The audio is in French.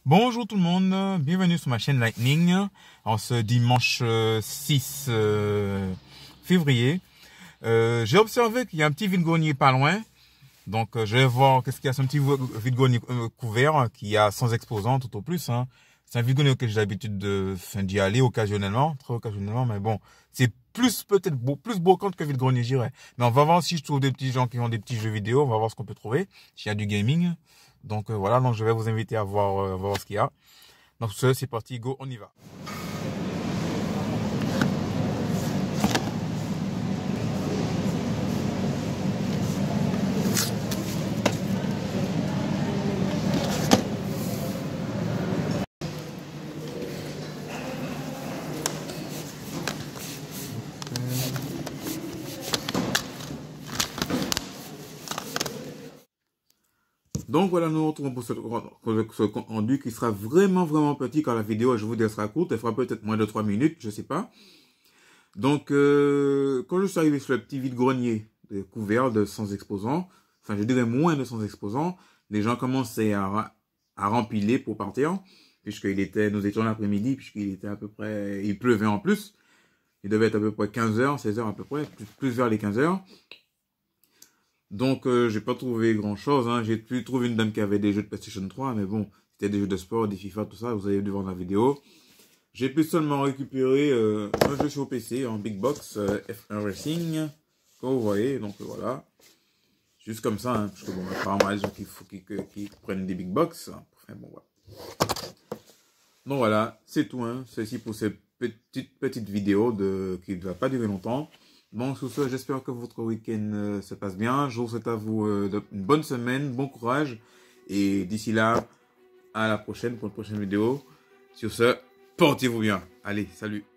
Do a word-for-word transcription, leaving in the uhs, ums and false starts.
Bonjour tout le monde, bienvenue sur ma chaîne Lightning en ce dimanche euh, six euh, février. Euh, J'ai observé qu'il y a un petit vide-grenier pas loin, donc euh, je vais voir qu'est-ce qu'il y a, ce petit vide-grenier euh, couvert qui a cent exposants tout au plus. Hein. C'est un vide-grenier auquel j'ai l'habitude de d'y aller occasionnellement, très occasionnellement, mais bon, c'est plus peut-être beau, plus brocante que vide-grenier, j'irais. Mais on va voir si je trouve des petits gens qui ont des petits jeux vidéo, on va voir ce qu'on peut trouver, s'il y a du gaming. Donc euh, voilà, donc je vais vous inviter à voir, euh, voir ce qu'il y a. Donc c'est parti, go, on y va. Donc voilà, nous retrouvons pour ce, pour ce compte rendu qui sera vraiment vraiment petit car la vidéo, je vous dis, elle sera courte, elle fera peut-être moins de trois minutes, je sais pas. Donc euh, quand je suis arrivé sur le petit vide-grenier couvert de cent exposants, enfin je dirais moins de cent exposants, les gens commençaient à, à rempiler pour partir, puisqu'il était, nous étions l'après-midi, puisqu'il était à peu près, il pleuvait en plus, il devait être à peu près quinze heures, seize heures à peu près, plus, plus vers les quinze heures. Donc, euh, j'ai pas trouvé grand chose, hein. J'ai pu trouver une dame qui avait des jeux de PlayStation trois, mais bon, c'était des jeux de sport, des FIFA, tout ça, vous avez dû voir dans la vidéo. J'ai pu seulement récupérer euh, un jeu sur P C en Big Box, euh, F un Racing, comme vous voyez, donc euh, voilà. Juste comme ça, hein, parce que bon, apparemment, les gens qu'il faut qu'ils qu'ils prennent des Big Box. Enfin, bon, voilà. Donc voilà, c'est tout, hein. Ceci pour cette petite, petite vidéo de, qui ne va pas durer longtemps. Bon, sur ce, j'espère que votre week-end euh, se passe bien. Je vous souhaite à vous euh, une bonne semaine, bon courage. Et d'ici là, à la prochaine pour une prochaine vidéo. Sur ce, portez-vous bien. Allez, salut.